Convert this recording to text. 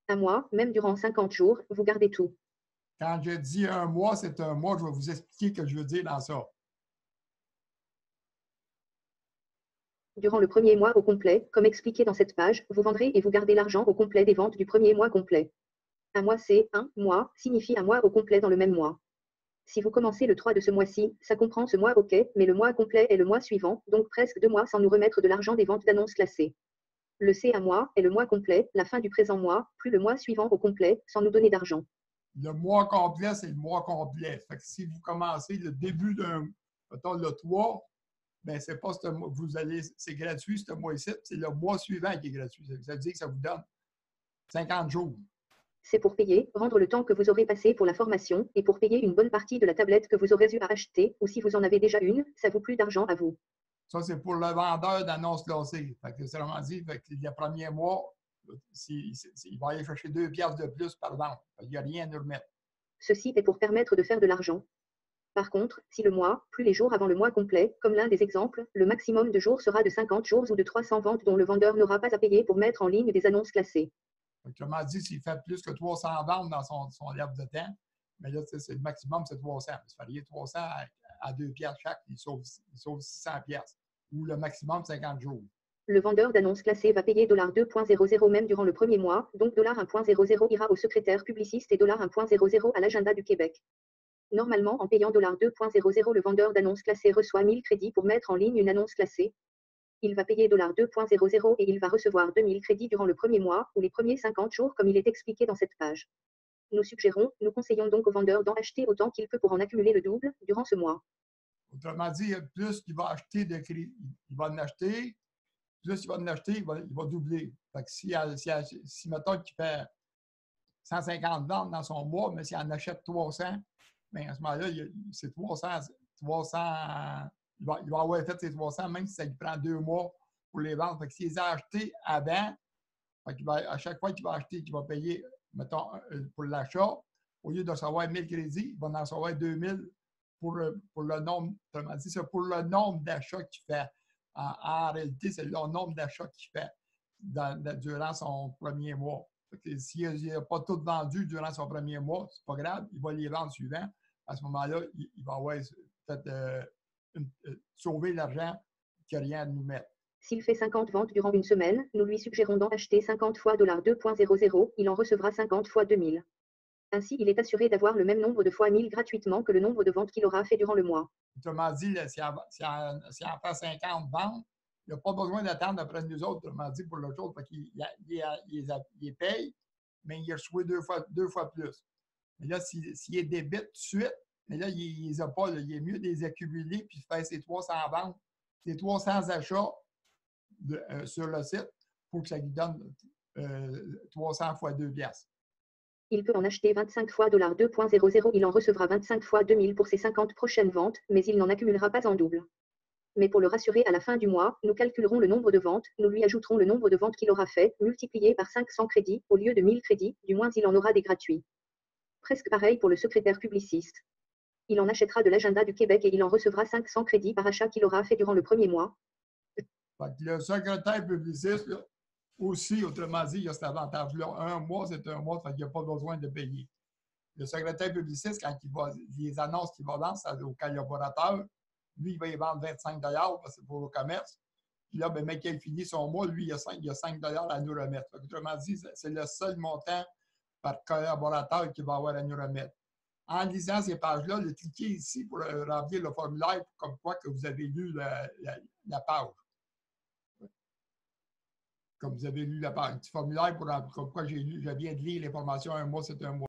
Un mois, même durant 50 jours, vous gardez tout. Quand je dis un mois, c'est un mois. Je vais vous expliquer ce que je veux dire dans ça. Durant le premier mois au complet, comme expliqué dans cette page, vous vendrez et vous gardez l'argent au complet des ventes du premier mois complet. Un mois c'est un mois, signifie un mois au complet dans le même mois. Si vous commencez le 3 de ce mois-ci, ça comprend ce mois ok, mais le mois complet est le mois suivant, donc presque 2 mois sans nous remettre de l'argent des ventes d'annonces classées. Le C1 mois est le mois complet, la fin du présent mois, plus le mois suivant au complet, sans nous donner d'argent. Le mois complet, c'est le mois complet. Fait que si vous commencez le début d'un, mettons le 3, ben c'est pas ce mois, vous allez, c'est gratuit ce mois-ci, c'est le mois suivant qui est gratuit. Ça veut dire que ça vous donne 50 jours. C'est pour payer, rendre le temps que vous aurez passé pour la formation, et pour payer une bonne partie de la tablette que vous aurez eu à acheter, ou si vous en avez déjà une, ça vaut plus d'argent à vous. Ça, c'est pour le vendeur d'annonces classées. Fait que c'est vraiment dit, fait que le premier mois, il va aller chercher 2 piastres de plus par vente. Il n'y a rien à nous remettre. Ceci est pour permettre de faire de l'argent. Par contre, si le mois, plus les jours avant le mois complet, comme l'un des exemples, le maximum de jours sera de 50 jours ou de 300 ventes dont le vendeur n'aura pas à payer pour mettre en ligne des annonces classées. Autrement dit, s'il fait plus que 300 ventes dans son laps de temps, mais là, c'est le maximum, c'est 300. Il fallait 300 à 2 piastres chaque, il sauve 600 piastres. Ou le maximum, 50 jours. Le vendeur d'annonces classées va payer $2.00 même durant le premier mois, donc $1.00 ira au secrétaire publiciste et $1.00 à l'agenda du Québec. Normalement, en payant $2.00, le vendeur d'annonces classées reçoit 1000 crédits pour mettre en ligne une annonce classée. Il va payer $2.00 et il va recevoir 2000 crédits durant le premier mois ou les premiers 50 jours comme il est expliqué dans cette page. Nous conseillons donc au vendeur d'en acheter autant qu'il peut pour en accumuler le double durant ce mois. Autrement dit, plus qu'il va acheter de crédit, il va en acheter, plus il va en acheter, il va doubler. Fait que si mettons qu'il fait 150 ventes dans son mois, mais s'il en achète 300, bien, à ce moment-là, c'est 300, il va avoir fait ses 300, même si ça lui prend 2 mois pour les vendre. Fait que s'il les a achetés avant, à chaque fois qu'il va acheter, qu'il va payer, mettons, pour l'achat, au lieu de recevoir 1000 crédits, il va en recevoir 2000 pour le nombre, autrement dit, c'est pour le nombre d'achats qu'il fait. En réalité, c'est le nombre d'achats qu'il fait durant son premier mois. S'il n'a pas tout vendu durant son premier mois, c'est pas grave, il va les vendre suivant. À ce moment-là, il va avoir sauvé l'argent qu'il n'y a rien à nous mettre. S'il fait 50 ventes durant une semaine, nous lui suggérons d'en acheter 50 fois $2.00, il en recevra 50 fois 2000. Ainsi, il est assuré d'avoir le même nombre de fois 1000 gratuitement que le nombre de ventes qu'il aura fait durant le mois. Autrement dit, s'il en fait 50 ventes, il n'a pas besoin d'attendre après nous autres, autrement dit, pour l'autre chose, parce qu'il les paye, mais il a reçu deux fois plus. Mais là, s'il est débite tout de suite, mais là, il les a pas. Là, il est mieux de les accumuler puis de faire ses 300 ventes, ses 300 achats sur le site pour que ça lui donne 300 fois 2 piastres. Il peut en acheter 25 fois $2.00, il en recevra 25 fois 2000 pour ses 50 prochaines ventes, mais il n'en accumulera pas en double. Mais pour le rassurer à la fin du mois, nous calculerons le nombre de ventes, nous lui ajouterons le nombre de ventes qu'il aura fait, multiplié par 500 crédits, au lieu de 1000 crédits, du moins il en aura des gratuits. Presque pareil pour le secrétaire publiciste. Il en achètera de l'agenda du Québec et il en recevra 500 crédits par achat qu'il aura fait durant le premier mois. Le secrétaire publiciste, là, aussi, autrement dit, il y a cet avantage-là. Un mois, c'est un mois, il n'y a pas besoin de payer. Le secrétaire publiciste, quand les annonces qu'il va vendre au collaborateur, lui, il va y vendre 25 parce que c'est pour le commerce. Puis là, ben, quand il finit son mois, lui, il y a 5 à nous remettre. Autrement dit, c'est le seul montant par collaborateur qu'il va avoir à nous remettre. En lisant ces pages-là, cliquez ici pour remplir le formulaire comme quoi que vous avez lu la page. Comme vous avez lu la page. Un petit formulaire pour comme quoi je viens de lire l'information un mois, c'est un mois.